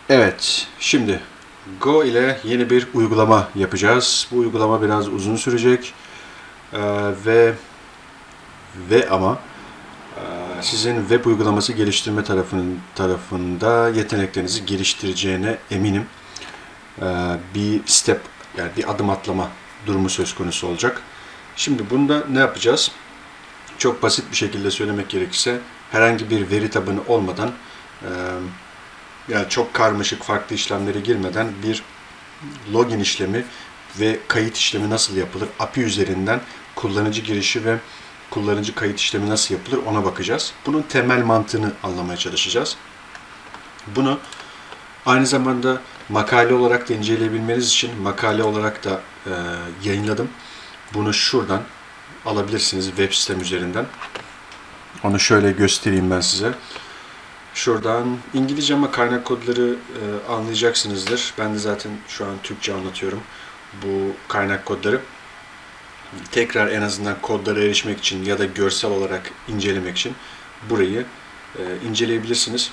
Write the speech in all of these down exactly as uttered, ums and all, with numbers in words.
Evet, şimdi Go ile yeni bir uygulama yapacağız. Bu uygulama biraz uzun sürecek ee, ve ve ama e, sizin web uygulaması geliştirme tarafının tarafında yeteneklerinizi geliştireceğine eminim. Ee, bir step yani bir adım atlama durumu söz konusu olacak. Şimdi bunda ne yapacağız? Çok basit bir şekilde söylemek gerekirse herhangi bir veri tabanı olmadan e, yani çok karmaşık farklı işlemlere girmeden bir login işlemi ve kayıt işlemi nasıl yapılır? A P I üzerinden kullanıcı girişi ve kullanıcı kayıt işlemi nasıl yapılır ona bakacağız. Bunun temel mantığını anlamaya çalışacağız. Bunu aynı zamanda makale olarak da inceleyebilmeniz için makale olarak da e, yayınladım. Bunu şuradan alabilirsiniz web sitem üzerinden. Onu şöyle göstereyim ben size. Şuradan İngilizce ama kaynak kodları e, anlayacaksınızdır. Ben de zaten şu an Türkçe anlatıyorum bu kaynak kodları. Tekrar en azından kodlara erişmek için ya da görsel olarak incelemek için burayı e, inceleyebilirsiniz.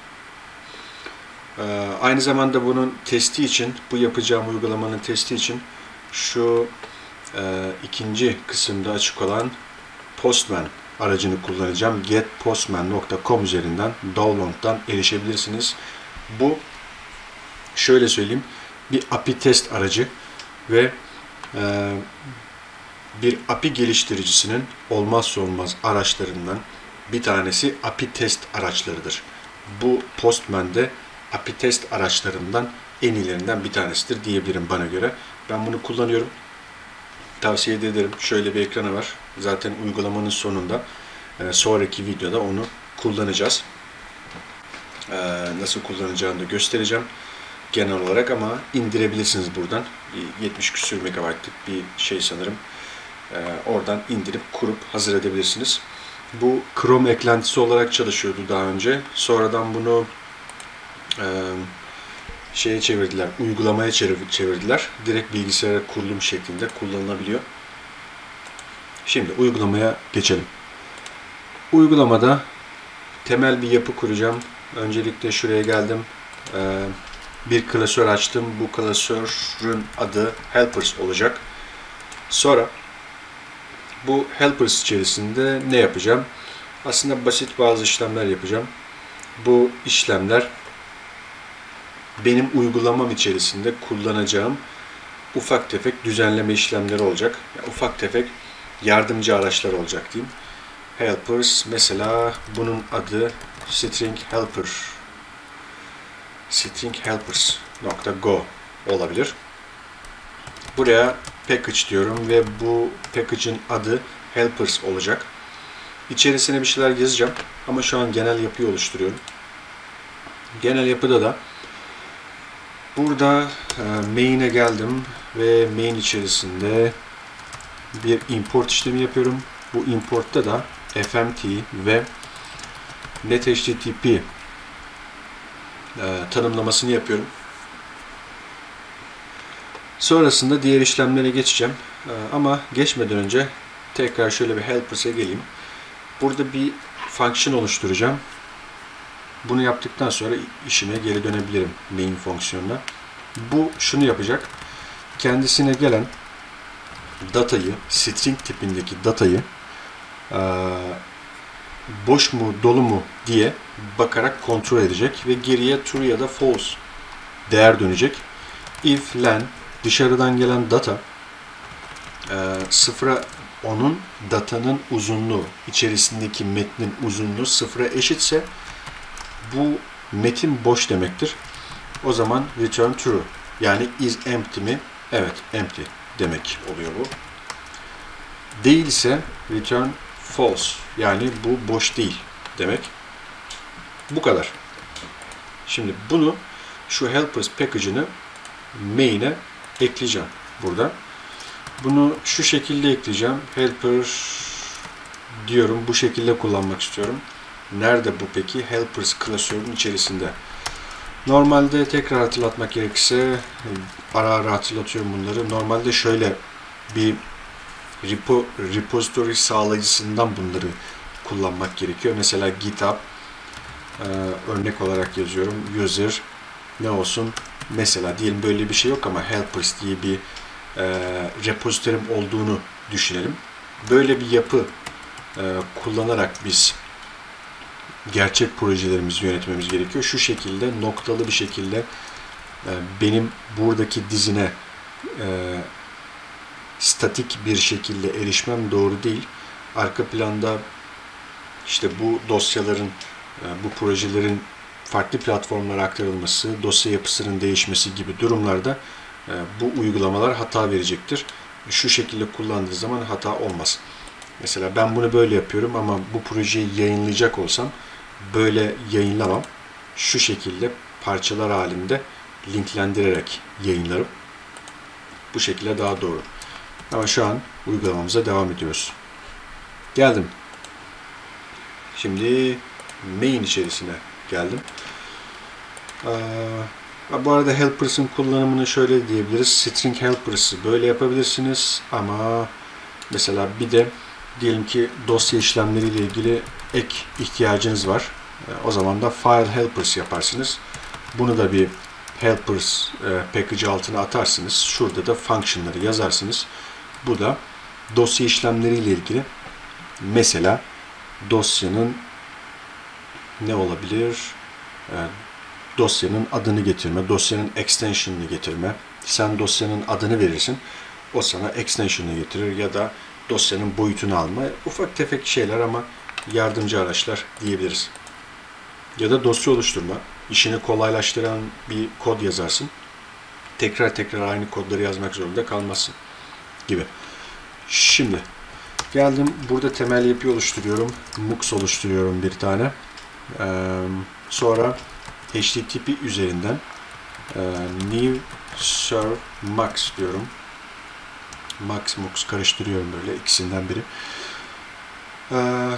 E, aynı zamanda bunun testi için, bu yapacağım uygulamanın testi için şu e, ikinci kısımda açık olan Postman aracını kullanacağım. get postman nokta com üzerinden download'dan erişebilirsiniz. Bu şöyle söyleyeyim bir A P I test aracı ve e, bir A P I geliştiricisinin olmazsa olmaz araçlarından bir tanesi A P I test araçlarıdır. Bu Postman'de A P I test araçlarından en iyilerinden bir tanesidir diyebilirim bana göre. Ben bunu kullanıyorum. Tavsiye ederim. Şöyle bir ekranı var. Zaten uygulamanın sonunda e, sonraki videoda onu kullanacağız. E, nasıl kullanacağını da göstereceğim genel olarak ama indirebilirsiniz buradan. yetmiş küsür megabaytlık bir şey sanırım. E, oradan indirip kurup hazır edebilirsiniz. Bu Chrome eklentisi olarak çalışıyordu daha önce. Sonradan bunu e, şeye çevirdiler, uygulamaya çevirdiler. Direkt bilgisayara kurulum şeklinde kullanılabiliyor. Şimdi uygulamaya geçelim. Uygulamada temel bir yapı kuracağım. Öncelikle şuraya geldim. Bir klasör açtım. Bu klasörün adı Helpers olacak. Sonra bu Helpers içerisinde ne yapacağım? Aslında basit bazı işlemler yapacağım. Bu işlemler benim uygulamam içerisinde kullanacağım ufak tefek düzenleme işlemleri olacak. Yani ufak tefek yardımcı araçlar olacak diyeyim. Helpers mesela bunun adı string helper string helpers nokta go olabilir. Buraya package diyorum ve bu package'in adı helpers olacak. İçerisine bir şeyler yazacağım ama şu an genel yapıyı oluşturuyorum. Genel yapıda da burada e, main'e geldim ve main içerisinde bir import işlemi yapıyorum. Bu importta da F M T ve net H T T P e, tanımlamasını yapıyorum. Sonrasında diğer işlemlere geçeceğim. E, ama geçmeden önce tekrar şöyle bir helpers'e geleyim. Burada bir function oluşturacağım. Bunu yaptıktan sonra işime geri dönebilirim main fonksiyonuna. Bu şunu yapacak. Kendisine gelen datayı, string tipindeki datayı e, boş mu dolu mu diye bakarak kontrol edecek ve geriye true ya da false değer dönecek. If len dışarıdan gelen data e, sıfıra onun datanın uzunluğu içerisindeki metnin uzunluğu sıfıra eşitse bu metin boş demektir. O zaman return true yani is empty mi? Evet empty demek oluyor bu. Değilse return false yani bu boş değil demek. Bu kadar. Şimdi bunu şu helpers package'ını main'e ekleyeceğim burada. Bunu şu şekilde ekleyeceğim. Helper diyorum. Bu şekilde kullanmak istiyorum. Nerede bu peki? Helpers klasörünün içerisinde. Normalde tekrar hatırlatmak gerekirse ara ara hatırlatıyorum bunları. Normalde şöyle bir repo, repository sağlayıcısından bunları kullanmak gerekiyor. Mesela GitHub e, örnek olarak yazıyorum. User ne olsun? Mesela diyelim böyle bir şey yok ama helpers diye bir e, repozitorim olduğunu düşünelim. Böyle bir yapı e, kullanarak biz gerçek projelerimizi yönetmemiz gerekiyor. Şu şekilde noktalı bir şekilde e, benim buradaki dizine e, statik bir şekilde erişmem doğru değil. Arka planda işte bu dosyaların, bu projelerin farklı platformlara aktarılması, dosya yapısının değişmesi gibi durumlarda bu uygulamalar hata verecektir. Şu şekilde kullandığı zaman hata olmaz. Mesela ben bunu böyle yapıyorum ama bu projeyi yayınlayacak olsam böyle yayınlamam. Şu şekilde parçalar halinde linklendirerek yayınlarım. Bu şekilde daha doğru. Ama şu an uygulamamıza devam ediyoruz. Geldim. Şimdi main içerisine geldim. Ee, bu arada helpers'ın kullanımını şöyle diyebiliriz. String helpers'ı böyle yapabilirsiniz ama mesela bir de diyelim ki dosya işlemleriyle ilgili ek ihtiyacınız var. Ee, o zaman da file helpers yaparsınız. Bunu da bir helpers e, package altına atarsınız. Şurada da function'ları yazarsınız. Bu da dosya işlemleriyle ilgili mesela dosyanın ne olabilir? E, dosyanın adını getirme, dosyanın extension'ını getirme. Sen dosyanın adını verirsin, o sana extension'ını getirir ya da dosyanın boyutunu alma. Ufak tefek şeyler ama yardımcı araçlar diyebiliriz. Ya da dosya oluşturma. İşini kolaylaştıran bir kod yazarsın. Tekrar tekrar aynı kodları yazmak zorunda kalmazsın gibi. Şimdi geldim. Burada temel yapı oluşturuyorum. Mux oluşturuyorum bir tane. Ee, sonra H T T P üzerinden e, new serve max diyorum. Max mux karıştırıyorum böyle ikisinden biri. Ee,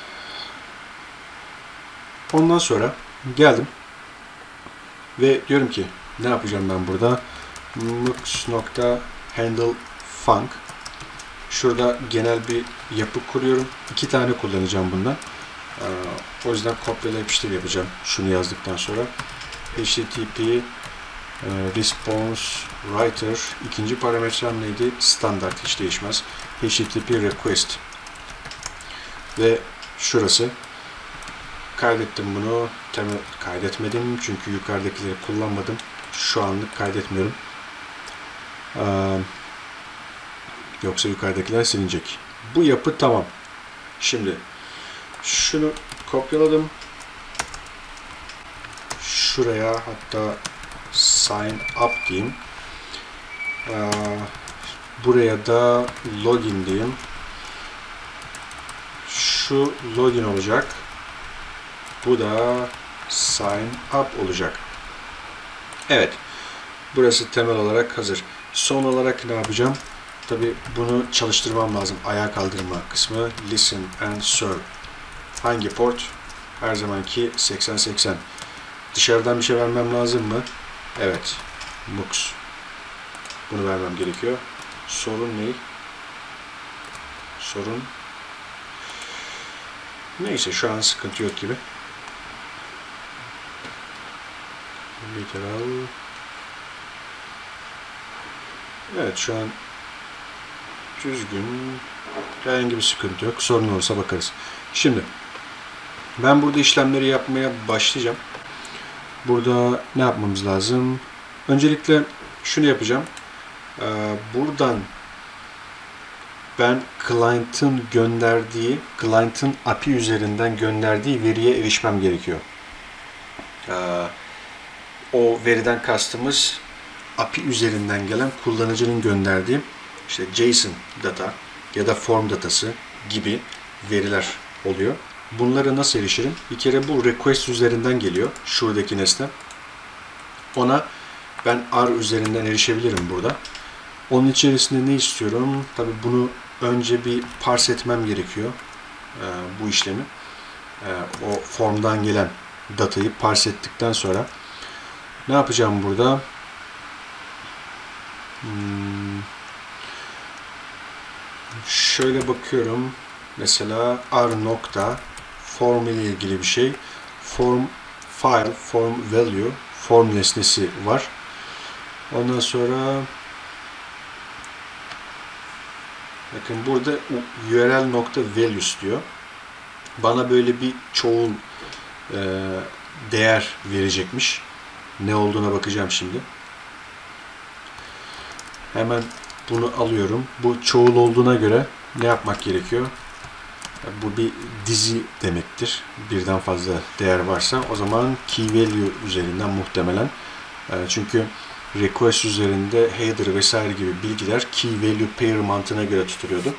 ondan sonra geldim ve diyorum ki ne yapacağım ben burada? Mux.handle func. Şurada genel bir yapı kuruyorum. İki tane kullanacağım bundan. Ee, o yüzden kopyala yapıştır yapacağım. Şunu yazdıktan sonra H T T P e, response writer ikinci parametrem neydi? Standart, hiç değişmez. H T T P request ve şurası. Kaydettim bunu. Temel kaydetmedim çünkü yukarıdakileri kullanmadım. Şu anlık kaydetmiyorum. Ee, yoksa yukarıdakiler silinecek. Bu yapı tamam. Şimdi şunu kopyaladım. Şuraya hatta sign up diyeyim. Ee, buraya da login diyeyim. Şu login olacak. Bu da sign up olacak. Evet. Burası temel olarak hazır. Son olarak ne yapacağım? Tabi bunu çalıştırmam lazım. Ayağa kaldırma kısmı. Listen and serve. Hangi port? Her zamanki seksen seksen. Dışarıdan bir şey vermem lazım mı? Evet. Mux. Bunu vermem gerekiyor. Sorun ne? Sorun. Neyse şu an sıkıntı yok gibi. Literal. Evet şu an düzgün. Herhangi bir sıkıntı yok. Sorun olursa bakarız. Şimdi ben burada işlemleri yapmaya başlayacağım. Burada ne yapmamız lazım? Öncelikle şunu yapacağım. Ee, buradan ben client'ın gönderdiği, client'ın A P I üzerinden gönderdiği veriye erişmem gerekiyor. Ee, o veriden kastımız A P I üzerinden gelen kullanıcının gönderdiği işte JSON data ya da form datası gibi veriler oluyor. Bunlara nasıl erişirim? Bir kere bu request üzerinden geliyor. Şuradaki nesne. Ona ben R üzerinden erişebilirim burada. Onun içerisinde ne istiyorum? Tabii bunu önce bir parse etmem gerekiyor. Ee, bu işlemi. Ee, o formdan gelen datayı parse ettikten sonra ne yapacağım burada? Hmm. Şöyle bakıyorum. Mesela R nokta form ile ilgili bir şey. Form file, form value, form nesnesi var. Ondan sonra bakın burada U R L nokta values diyor. Bana böyle bir çoğul e, değer verecekmiş. Ne olduğuna bakacağım şimdi. Hemen bunu alıyorum. Bu çoğul olduğuna göre ne yapmak gerekiyor? Bu bir dizi demektir. Birden fazla değer varsa o zaman key value üzerinden muhtemelen. Çünkü request üzerinde header vesaire gibi bilgiler key value pair mantığına göre tutuluyordu.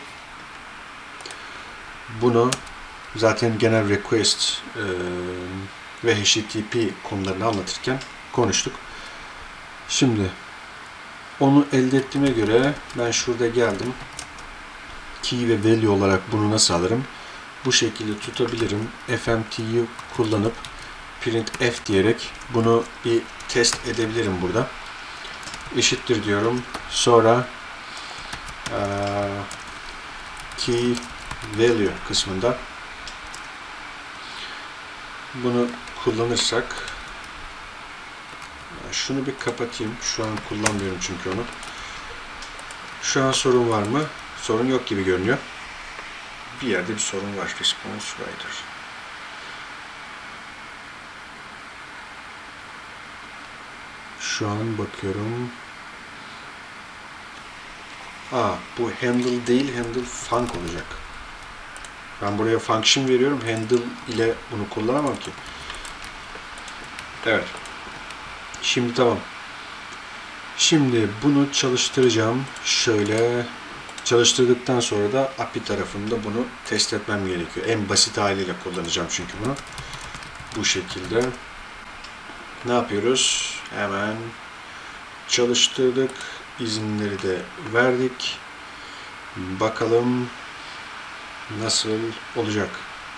Bunu zaten genel request e, ve H T T P konularını anlatırken konuştuk. Şimdi onu elde ettiğime göre ben şurada geldim. Key ve value olarak bunu nasıl alırım? Bu şekilde tutabilirim. F M T'yi kullanıp print F diyerek bunu bir test edebilirim burada. Eşittir diyorum. Sonra e, key value kısmında bunu kullanırsak, şunu bir kapatayım. Şu an kullanmıyorum çünkü onu. Şu an sorun var mı? Sorun yok gibi görünüyor. Bir yerde bir sorun var. Response writer. Şu an bakıyorum. Aa, bu handle değil, handle func olacak. Ben buraya function veriyorum. Handle ile bunu kullanamam ki. Evet. Şimdi tamam. Şimdi bunu çalıştıracağım. Şöyle çalıştırdıktan sonra da A P I tarafında bunu test etmem gerekiyor. En basit haliyle kullanacağım çünkü bunu. Bu şekilde. Ne yapıyoruz? Hemen çalıştırdık. İzinleri de verdik. Bakalım nasıl olacak.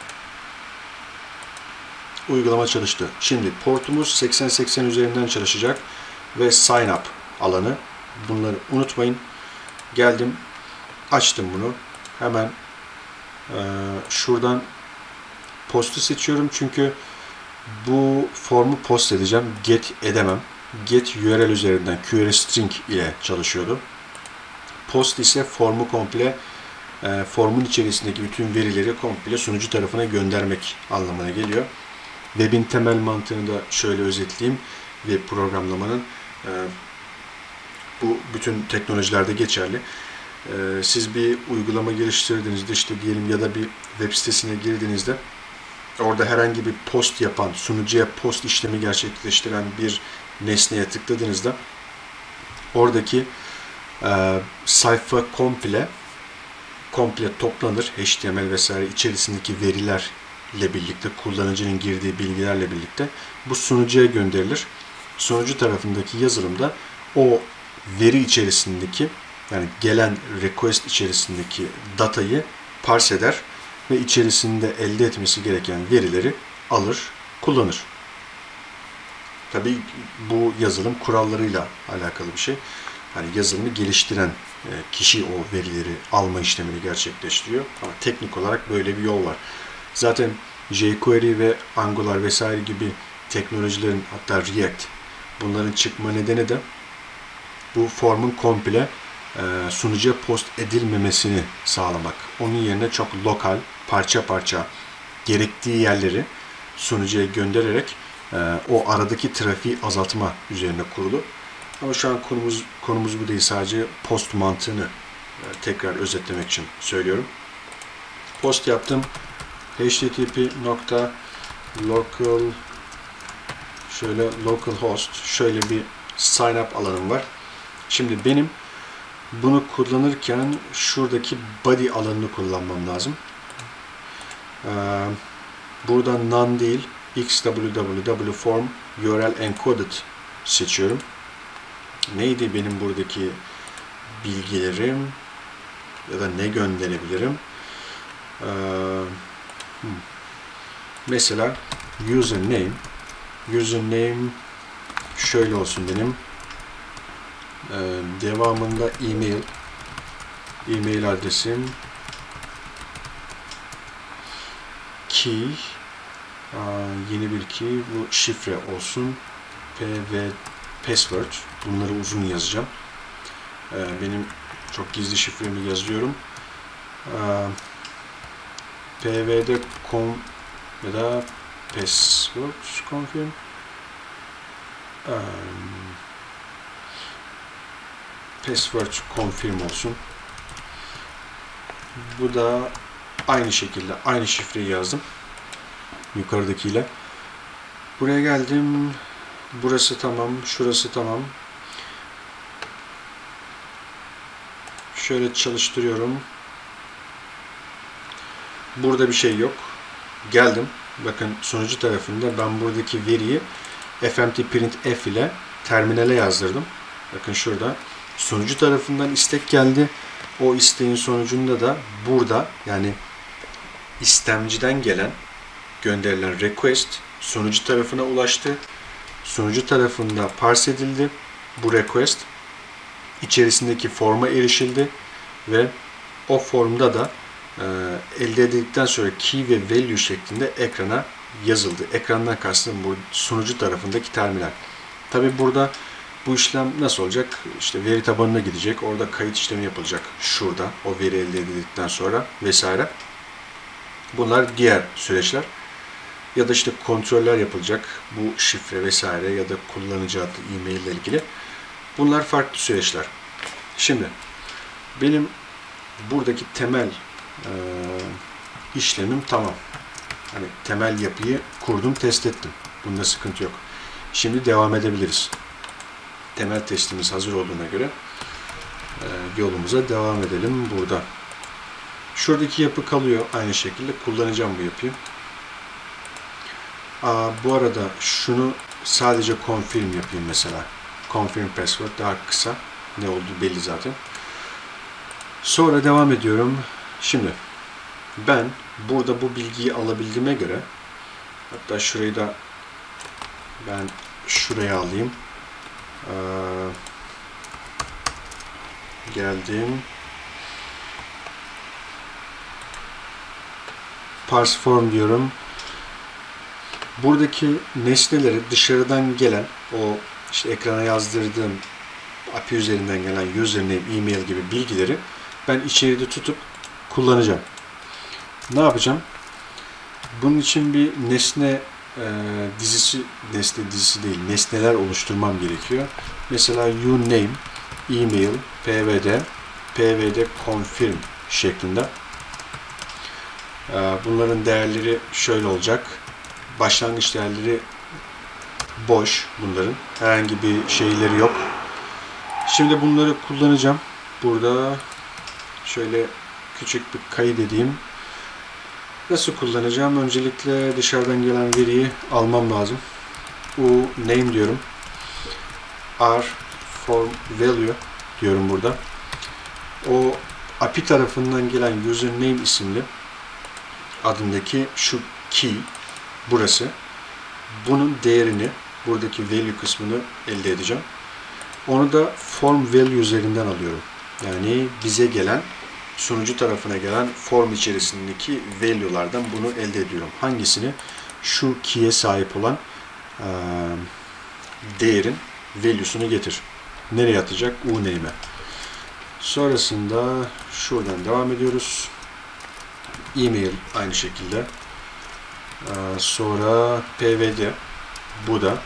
Uygulama çalıştı. Şimdi portumuz seksen seksen üzerinden çalışacak ve sign up alanı. Bunları unutmayın. Geldim, açtım bunu. Hemen e, şuradan postu seçiyorum çünkü bu formu post edeceğim. Get edemem. Get U R L üzerinden query string ile çalışıyordu. Post ise formu komple e, formun içerisindeki bütün verileri komple sunucu tarafına göndermek anlamına geliyor. Web'in temel mantığını da şöyle özetleyeyim. Web programlamanın e, bu bütün teknolojilerde geçerli. E, siz bir uygulama geliştirdiğinizde, işte diyelim ya da bir web sitesine girdiğinizde orada herhangi bir post yapan, sunucuya post işlemi gerçekleştiren bir nesneye tıkladığınızda oradaki e, sayfa komple komple toplanır. H T M L vesaire içerisindeki verilerle birlikte, kullanıcının girdiği bilgilerle birlikte bu sunucuya gönderilir. Sunucu tarafındaki yazılımda o veri içerisindeki, yani gelen request içerisindeki datayı parse eder ve içerisinde elde etmesi gereken verileri alır, kullanır. Tabii bu yazılım kurallarıyla alakalı bir şey. Hani yazılımı geliştiren kişi o verileri alma işlemini gerçekleştiriyor. Ama teknik olarak böyle bir yol var. Zaten jQuery ve Angular vesaire gibi teknolojilerin, hatta React, bunların çıkma nedeni de bu formun komple sunucuya post edilmemesini sağlamak. Onun yerine çok lokal, parça parça gerektiği yerleri sunucuya göndererek o aradaki trafiği azaltma üzerine kurulu. Ama şu an konumuz konumuz bu değil. Sadece post mantığını tekrar özetlemek için söylüyorum. Post yaptım. H T T P nokta local şöyle localhost şöyle bir sign up alanım var. Şimdi benim bunu kullanırken şuradaki body alanını kullanmam lazım. Buradan none değil, xwww form U R L encoded seçiyorum. Neydi benim buradaki bilgilerim ya da ne gönderebilirim? Ee, hmm. Mesela username username şöyle olsun benim. Ee, devamında email email adresim, key, aa, yeni bir key, bu şifre olsun. P V password. Bunları uzun yazacağım. Benim çok gizli şifremi yazıyorum. P V'de com ya da password confirm. Password confirm olsun. Bu da aynı şekilde aynı şifreyi yazdım. Yukarıdakiyle. Buraya geldim. Burası tamam. Şurası tamam. Şöyle çalıştırıyorum. Burada bir şey yok. Geldim. Bakın sunucu tarafında ben buradaki veriyi fmtprintf ile terminale yazdırdım. Bakın şurada. Sunucu tarafından istek geldi. O isteğin sonucunda da burada, yani istemciden gelen gönderilen request sunucu tarafına ulaştı. Sunucu tarafında parse edildi. Bu request içerisindeki forma erişildi ve o formda da e, elde edildikten sonra key ve value şeklinde ekrana yazıldı. Ekrandan kastım bu sunucu tarafındaki terminal. Tabi burada bu işlem nasıl olacak? İşte veri tabanına gidecek. Orada kayıt işlemi yapılacak. Şurada o veri elde edildikten sonra vesaire. Bunlar diğer süreçler. Ya da işte kontroller yapılacak. Bu şifre vesaire ya da kullanıcı adı, e-mail ile ilgili. Bunlar farklı süreçler. Şimdi benim buradaki temel e, işlemim tamam. Hani temel yapıyı kurdum, test ettim. Bunda sıkıntı yok. Şimdi devam edebiliriz. Temel testimiz hazır olduğuna göre e, yolumuza devam edelim burada. Şuradaki yapı kalıyor aynı şekilde. Kullanacağım bu yapıyı. Aa, bu arada şunu sadece confirm yapayım mesela. Confirm password daha kısa. Ne olduğu belli zaten. Sonra devam ediyorum. Şimdi ben burada bu bilgiyi alabildiğime göre, hatta şurayı da ben şuraya alayım. Ee, geldim. Parse form diyorum. Buradaki nesneleri dışarıdan gelen, o işte ekrana yazdırdığım A P I üzerinden gelen username, e-mail gibi bilgileri ben içeride tutup kullanacağım. Ne yapacağım? Bunun için bir nesne e, dizisi, nesne dizisi değil, nesneler oluşturmam gerekiyor. Mesela uname, email, pvd, pvd confirm şeklinde. E, bunların değerleri şöyle olacak. Başlangıç değerleri boş bunların. Herhangi bir şeyleri yok. Şimdi bunları kullanacağım. Burada şöyle küçük bir kaydedeyim. Nasıl kullanacağım? Öncelikle dışarıdan gelen veriyi almam lazım. U name diyorum. R form value diyorum burada. O A P I tarafından gelen username isimli adındaki şu key burası. Bunun değerini, buradaki value kısmını elde edeceğim. Onu da form value üzerinden alıyorum. Yani bize gelen, sunucu tarafına gelen form içerisindeki value'lardan bunu elde ediyorum. Hangisini? Şu key'e sahip olan e, değerin value'sunu getir. Nereye atacak? uname'e. Sonrasında şuradan devam ediyoruz. E-mail aynı şekilde. E, sonra pvd. Bu da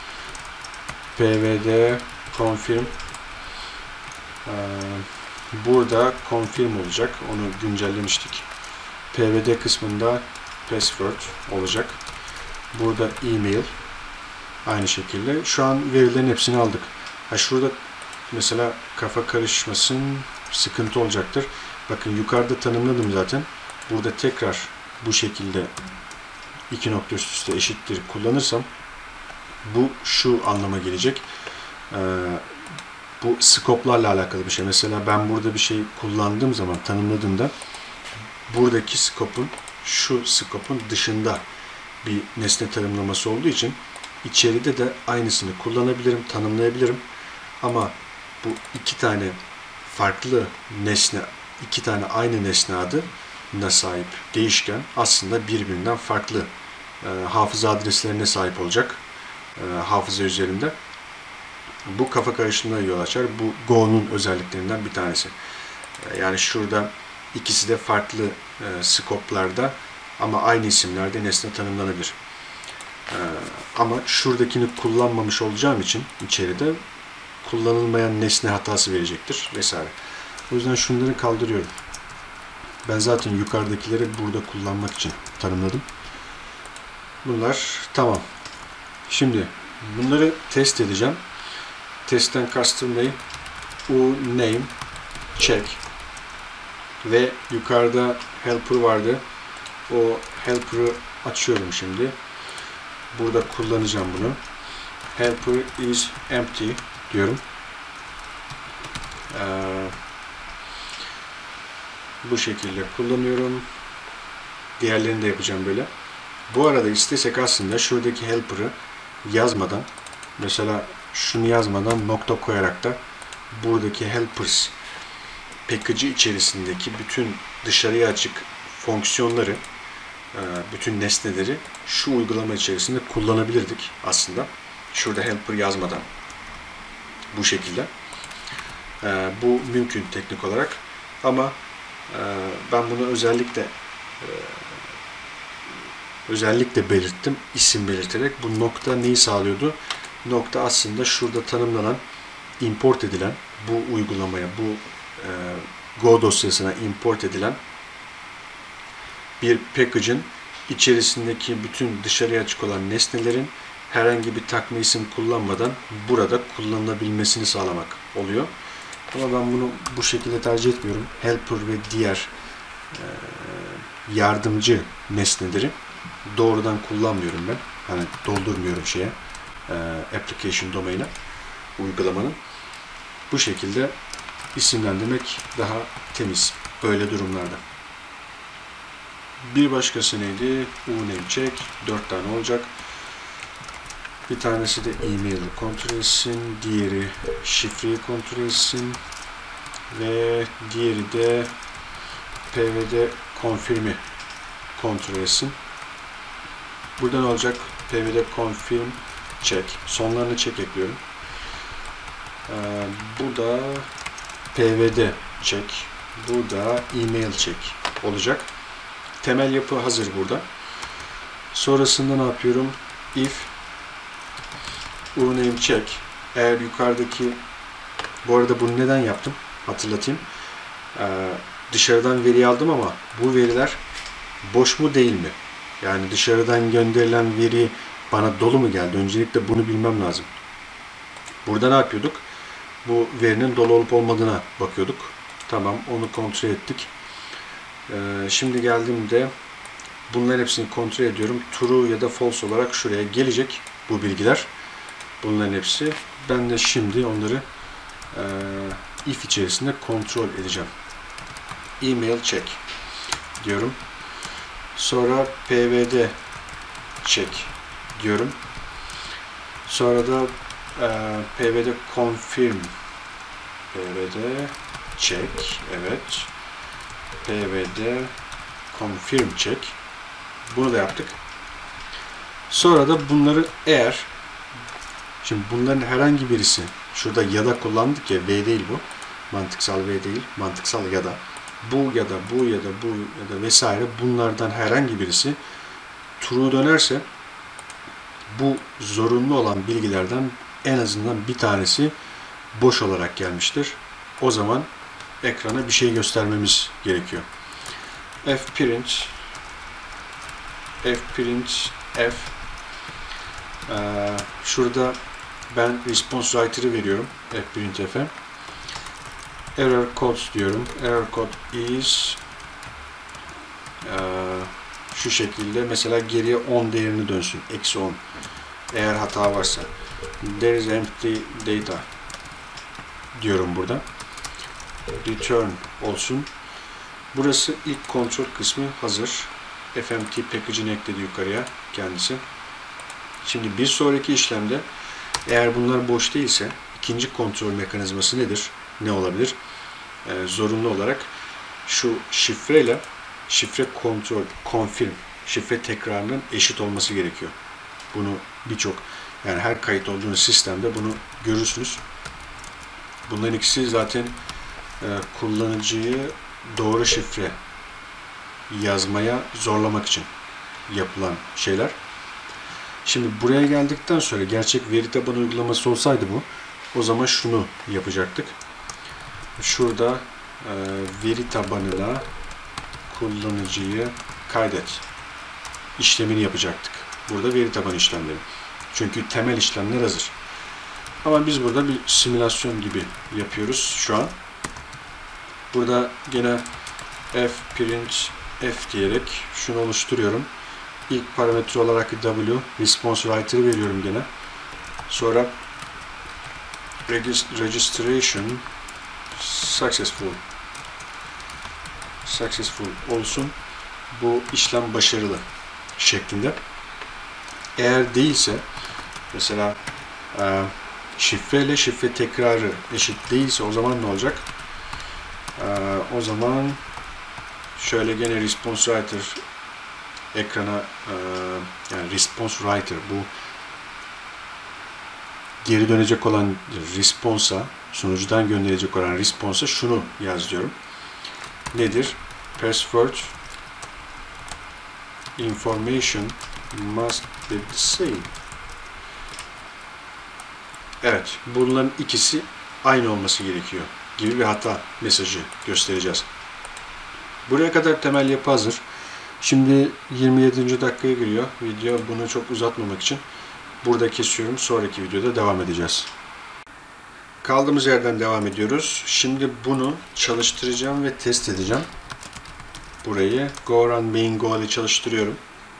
pvd confirm. E, Burada confirm olacak. Onu güncellemiştik. pvd kısmında password olacak. Burada email aynı şekilde. Şu an verilerin hepsini aldık. Ha şurada mesela kafa karışmasın, sıkıntı olacaktır. Bakın yukarıda tanımladım zaten. Burada tekrar bu şekilde iki nokta üst üste eşittir kullanırsam bu şu anlama gelecek. Ee, Bu skoplarla alakalı bir şey. Mesela ben burada bir şey kullandığım zaman, tanımladığımda buradaki skopun, şu skopun dışında bir nesne tanımlaması olduğu için içeride de aynısını kullanabilirim, tanımlayabilirim. Ama bu iki tane farklı nesne, iki tane aynı nesne adına sahip değişken aslında birbirinden farklı e, hafıza adreslerine sahip olacak. e, hafıza üzerinde. Bu kafa karışımına yol açar. Bu Go'nun özelliklerinden bir tanesi. E, yani şurada ikisi de farklı e, skoplarda ama aynı isimlerde nesne tanımlanabilir. E, ama şuradakini kullanmamış olacağım için içeride kullanılmayan nesne hatası verecektir vesaire. O yüzden şunları kaldırıyorum. Ben zaten yukarıdakileri burada kullanmak için tanımladım. Bunlar tamam. Şimdi bunları test edeceğim. Testten kastım ne? Uname check ve yukarıda helper vardı. O helper'ı açıyorum şimdi. Burada kullanacağım bunu. Helper is empty diyorum. Ee, bu şekilde kullanıyorum. Diğerlerini de yapacağım böyle. Bu arada istesek aslında şuradaki helper'ı yazmadan, mesela şunu yazmadan nokta koyarak da buradaki helpers package'i içerisindeki bütün dışarıya açık fonksiyonları, bütün nesneleri şu uygulama içerisinde kullanabilirdik aslında. Şurada helper yazmadan bu şekilde. Bu mümkün teknik olarak ama ben bunu özellikle özellikle belirttim, isim belirterek. Bu nokta neyi sağlıyordu? Nokta aslında şurada tanımlanan, import edilen, bu uygulamaya, bu e, Go dosyasına import edilen bir package'ın içerisindeki bütün dışarıya açık olan nesnelerin herhangi bir takma isim kullanmadan burada kullanılabilmesini sağlamak oluyor. Ama ben bunu bu şekilde tercih etmiyorum. Helper ve diğer e, yardımcı nesneleri doğrudan kullanmıyorum ben. Hani doldurmuyorum şeye, e, application domain'e, uygulamanın. Bu şekilde isimlendirmek daha temiz böyle durumlarda. Bir başkası neydi? Uname check. Dört tane olacak. Bir tanesi de e-mail'i kontrol etsin. Diğeri şifreyi kontrol etsin. Ve diğeri de P V D confirm'i kontrol etsin. Burada ne olacak? P V D confirm check. Sonlarını check ekliyorum. Ee, bu da P V D check. Bu da email check olacak. Temel yapı hazır burada. Sonrasında ne yapıyorum? If uname check. Eğer yukarıdaki, bu arada bunu neden yaptım? Hatırlatayım. Ee, dışarıdan veri aldım ama bu veriler boş mu değil mi? Yani dışarıdan gönderilen veri bana dolu mu geldi? Öncelikle bunu bilmem lazım. Burada ne yapıyorduk? Bu verinin dolu olup olmadığına bakıyorduk. Tamam, onu kontrol ettik. Ee, şimdi geldiğimde bunların hepsini kontrol ediyorum. True ya da false olarak şuraya gelecek bu bilgiler. Bunların hepsi. Ben de şimdi onları e, if içerisinde kontrol edeceğim. Email check diyorum. Sonra P V D check diyorum. Sonra da e, P V D confirm, P V D check, evet. P V D confirm check. Bunu da yaptık. Sonra da bunları eğer, şimdi bunların herhangi birisi, şurada ya da kullandık ya, V değil bu. Mantıksal V değil, mantıksal ya da. Bu ya da bu ya da bu ya da vesaire, bunlardan herhangi birisi true dönerse bu zorunlu olan bilgilerden en azından bir tanesi boş olarak gelmiştir. O zaman ekrana bir şey göstermemiz gerekiyor. fprint fprint f ee, şurada ben response writer'ı veriyorum fprintf'e. Error code diyorum. Error code is ee, şu şekilde, mesela geriye on değerini dönsün. Eksi on. Eğer hata varsa. There is empty data diyorum burada. Return olsun. Burası ilk kontrol kısmı hazır. F M T package'ini ekledi yukarıya kendisi. Şimdi bir sonraki işlemde eğer bunlar boş değilse ikinci kontrol mekanizması nedir? Ne olabilir? Ee, zorunlu olarak şu şifreyle şifre kontrol, confirm, şifre tekrarının eşit olması gerekiyor. Bunu birçok Yani her kayıt olduğunuz sistemde bunu görürsünüz. Bunların ikisi zaten e, kullanıcıyı doğru şifre yazmaya zorlamak için yapılan şeyler. Şimdi buraya geldikten sonra gerçek veri tabanı uygulaması olsaydı bu, o zaman şunu yapacaktık. Şurada e, veri tabanına kullanıcıyı kaydet işlemini yapacaktık. Burada veri tabanı işlemleri. Çünkü temel işlemler hazır. Ama biz burada bir simülasyon gibi yapıyoruz şu an. Burada gene f print f diyerek şunu oluşturuyorum. İlk parametre olarak w response writer veriyorum gene. Sonra registration successful successful olsun. Bu işlem başarılı şeklinde. Eğer değilse mesela e, şifre ile şifre tekrarı eşit değilse o zaman ne olacak? E, o zaman şöyle gene response writer ekrana e, yani response writer bu geri dönecek olan response'a, sunucudan gönderecek olan response'a şunu yaz diyorum. Nedir? Password information must be the same. Evet, bunların ikisi aynı olması gerekiyor gibi bir hata mesajı göstereceğiz. Buraya kadar temel yapı hazır. Şimdi yirmi yedinci dakikaya giriyor video. Bunu çok uzatmamak için burada kesiyorum. Sonraki videoda devam edeceğiz. Kaldığımız yerden devam ediyoruz. Şimdi bunu çalıştıracağım ve test edeceğim. Burayı go run main go ile çalıştırıyorum.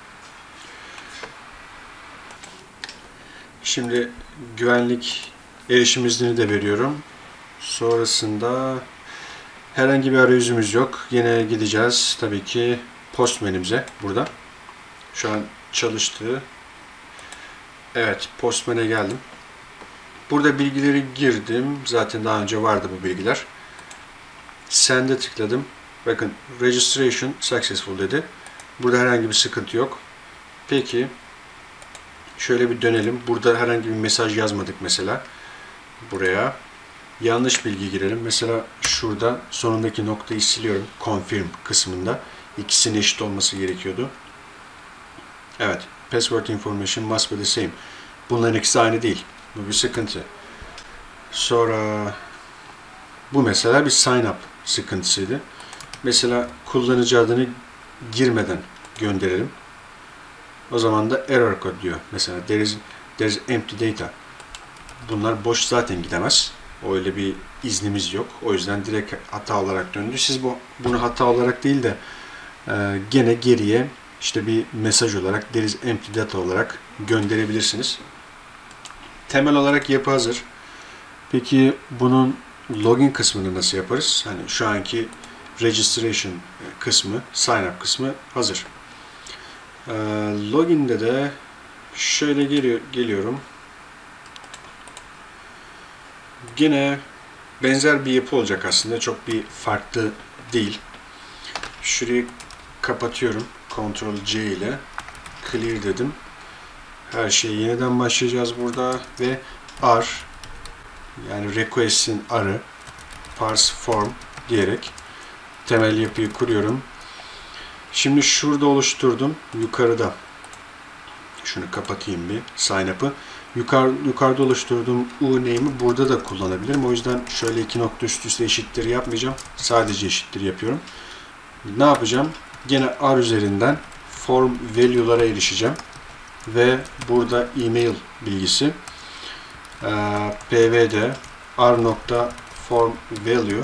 Şimdi güvenlik erişim iznini de veriyorum. Sonrasında herhangi bir arayüzümüz yok. Yine gideceğiz tabii ki Postman'imize burada. Şu an çalıştı. Evet, Postman'e geldim. Burada bilgileri girdim. Zaten daha önce vardı bu bilgiler. Send'e tıkladım. Bakın registration successful dedi. Burada herhangi bir sıkıntı yok. Peki şöyle bir dönelim. Burada herhangi bir mesaj yazmadık mesela. Buraya yanlış bilgi girelim. Mesela şurada sonundaki noktayı siliyorum. Confirm kısmında. İkisinin eşit olması gerekiyordu. Evet. Password information must be the same. Bunların ikisi aynı değil. Bu bir sıkıntı. Sonra bu mesela bir sign up sıkıntısıydı. Mesela kullanıcı adını girmeden gönderelim. O zaman da error code diyor. Mesela there is, there is empty data. Bunlar boş zaten gidemez. Öyle bir iznimiz yok. O yüzden direkt hata olarak döndü. Siz bu bunu hata olarak değil de e, gene geriye işte bir mesaj olarak there is empty data olarak gönderebilirsiniz. Temel olarak yapı hazır. Peki bunun login kısmını nasıl yaparız? Hani şu anki registration kısmı, sign up kısmı hazır. Ee, login'de de şöyle geliyor, geliyorum. Gene benzer bir yapı olacak aslında. Çok bir farklı değil. Şurayı kapatıyorum. kontrol C ile clear dedim. Her şeyi yeniden başlayacağız burada ve R yani request'in R'ı parse form diyerek temel yapıyı kuruyorum. Şimdi şurada oluşturdum. Yukarıda şunu kapatayım bir sign up'ı. Yukarı, yukarıda oluşturduğum uname'i burada da kullanabilirim. O yüzden şöyle iki nokta üst üste eşittir yapmayacağım. Sadece eşittir yapıyorum. Ne yapacağım? Gene R üzerinden form value'lara erişeceğim. Ve burada email bilgisi pvd r.formValue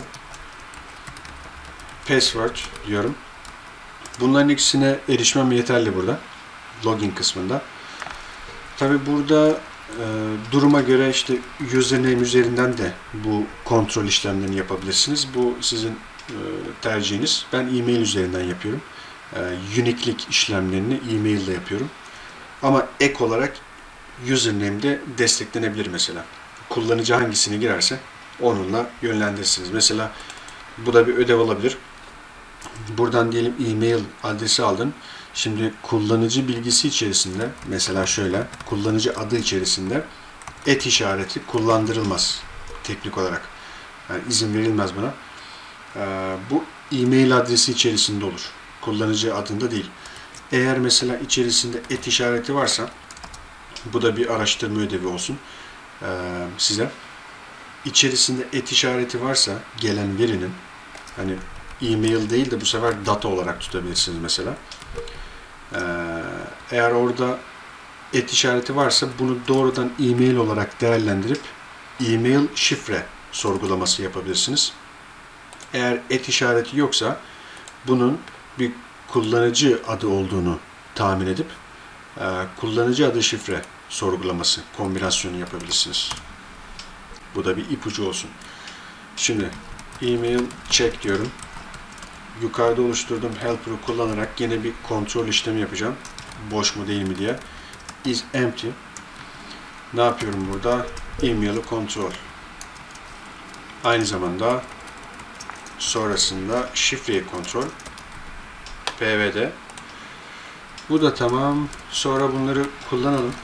password diyorum. Bunların ikisine erişmem yeterli burada. Login kısmında. Tabi burada e, duruma göre işte username üzerinden de bu kontrol işlemlerini yapabilirsiniz. Bu sizin e, tercihiniz. Ben e-mail üzerinden yapıyorum. E, unique'lik işlemlerini e-mail ile yapıyorum. Ama ek olarak username de desteklenebilir mesela. Kullanıcı hangisini girerse onunla yönlendirirsiniz. Mesela bu da bir ödev olabilir. Buradan diyelim e-mail adresi aldın. Şimdi kullanıcı bilgisi içerisinde, mesela şöyle, kullanıcı adı içerisinde et işareti kullandırılmaz teknik olarak. Yani izin verilmez buna. Ee, bu e-mail adresi içerisinde olur. Kullanıcı adında değil. Eğer mesela içerisinde et işareti varsa, bu da bir araştırma ödevi olsun ee, size. İçerisinde et işareti varsa gelen verinin, hani e-mail değil de bu sefer data olarak tutabilirsiniz mesela. Ee, eğer orada et işareti varsa bunu doğrudan e-mail olarak değerlendirip e-mail şifre sorgulaması yapabilirsiniz. Eğer et işareti yoksa bunun bir kullanıcı adı olduğunu tahmin edip e, kullanıcı adı şifre sorgulaması kombinasyonu yapabilirsiniz. Bu da bir ipucu olsun. Şimdi email check diyorum. Yukarıda oluşturduğum helper'ı kullanarak yine bir kontrol işlemi yapacağım. Boş mu değil mi diye. Is empty. Ne yapıyorum burada? Email'ı kontrol. Aynı zamanda sonrasında şifreyi kontrol. P V D. Bu da tamam. Sonra bunları kullanalım.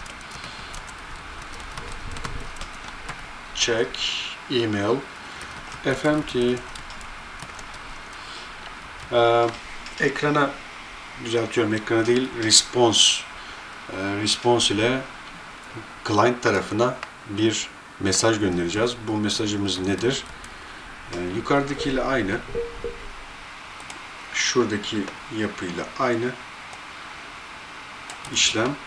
Check email F M T. Ee, ekrana düzeltiyorum. Ekrana değil, response e, response ile client tarafına bir mesaj göndereceğiz. Bu mesajımız nedir? Ee, yukarıdakiyle aynı. Şuradaki yapıyla aynı işlem.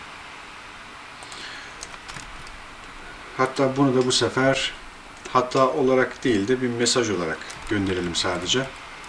Hatta bunu da bu sefer hata olarak değil de bir mesaj olarak gönderelim sadece.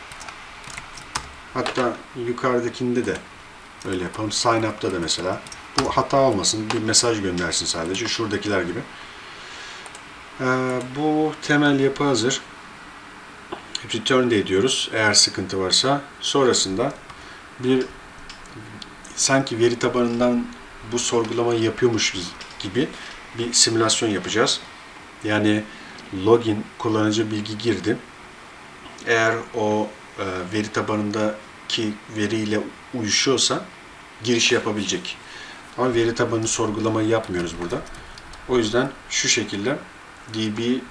Hatta yukarıdakinde de öyle yapalım. Sign up'ta da mesela. Bu hata olmasın. Bir mesaj göndersin sadece. Şuradakiler gibi. Ee, bu temel yapı hazır. Return de ediyoruz. Eğer sıkıntı varsa. Sonrasında bir sanki veri tabanından bu sorgulamayı yapıyormuş gibi bir simülasyon yapacağız. Yani login kullanıcı bilgi girdi. Eğer o e, veri tabanındaki veriyle uyuşuyorsa giriş yapabilecek. Ama veri tabanı sorgulamayı yapmıyoruz burada. O yüzden şu şekilde db e,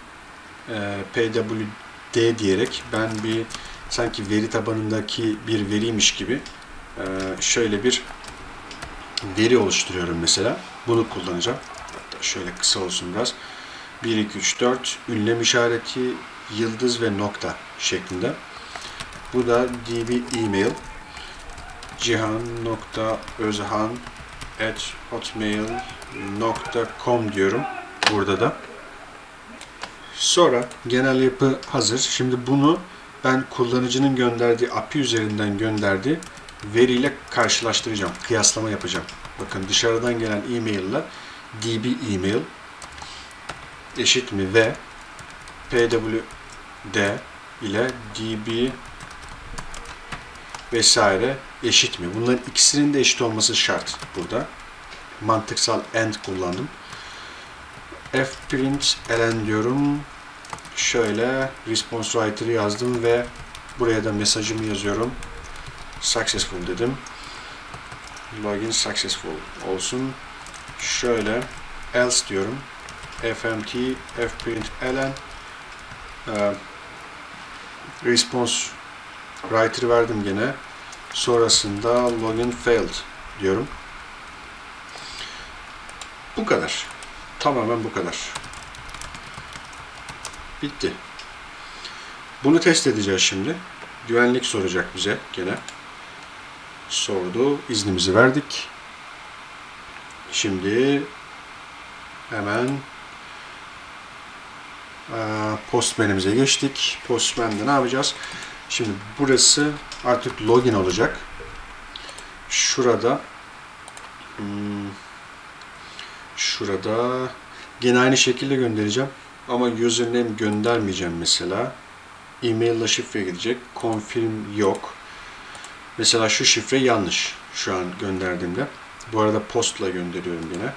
pwd diyerek ben bir sanki veri tabanındaki bir veriymiş gibi e, şöyle bir veri oluşturuyorum mesela. Bunu kullanacağım. Hatta şöyle kısa olsun biraz. bir, iki, üç, dört ünlem işareti, yıldız ve nokta şeklinde. Bu da db email cihan nokta özhan at hotmail nokta com diyorum burada da. Sonra genel yapı hazır. Şimdi bunu ben kullanıcının gönderdiği A P I üzerinden gönderdiği veriyle karşılaştıracağım. Kıyaslama yapacağım. Bakın dışarıdan gelen e-mail ile db email eşit mi ve pwd ile db vesaire eşit mi? Bunların ikisinin de eşit olması şart burada. Mantıksal AND kullandım. fprint ln diyorum. Şöyle response writer'ı yazdım ve buraya da mesajımı yazıyorum. Successful dedim. Login successful olsun. Şöyle else diyorum. fmt fprint ln e, response writer verdim gene. Sonrasında login failed diyorum. Bu kadar. Tamamen bu kadar. Bitti. Bunu test edeceğiz şimdi. Güvenlik soracak bize gene. Sordu. İznimizi verdik. Şimdi hemen Postman'imize geçtik. Postman'da ne yapacağız? Şimdi burası artık login olacak. Şurada hmm, şurada gene aynı şekilde göndereceğim. Ama username göndermeyeceğim mesela. E-mail ile şifre gidecek. Confirm yok. Mesela şu şifre yanlış. Şu an gönderdiğimde. Bu arada postla gönderiyorum yine.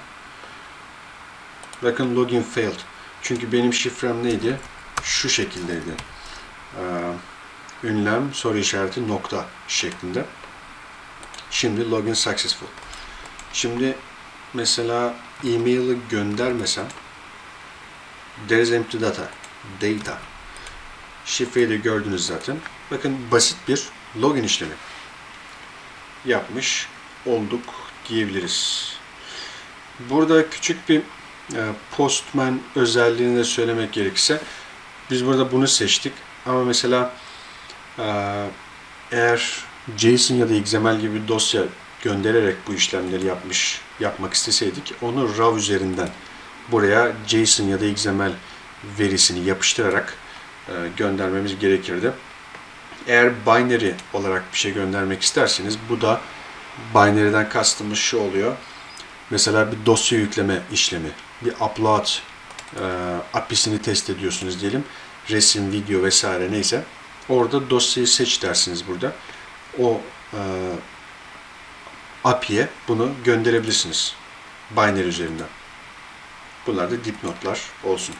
Bakın login failed. Çünkü benim şifrem neydi? Şu şekildeydi. Ee, ünlem, soru işareti, nokta şeklinde. Şimdi login successful. Şimdi mesela e-mail'i göndermesem there is empty data. Data. Şifreyi de gördünüz zaten. Bakın basit bir login işlemi yapmış olduk diyebiliriz. Burada küçük bir Postman özelliğini de söylemek gerekirse biz burada bunu seçtik ama mesela eğer JSON ya da X M L gibi bir dosya göndererek bu işlemleri yapmış yapmak isteseydik onu RAW üzerinden buraya JSON ya da X M L verisini yapıştırarak göndermemiz gerekirdi. Eğer binary olarak bir şey göndermek isterseniz bu da binary'den kastımız şu oluyor. Mesela bir dosya yükleme işlemi, bir upload e, A P I'sini test ediyorsunuz diyelim. Resim, video vesaire neyse. Orada dosyayı seç dersiniz burada. O e, A P I'ye bunu gönderebilirsiniz. Binary üzerinden. Bunlar da dipnotlar olsun.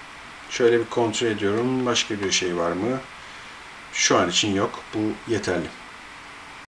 Şöyle bir kontrol ediyorum. Başka bir şey var mı? Şu an için yok. Bu yeterli.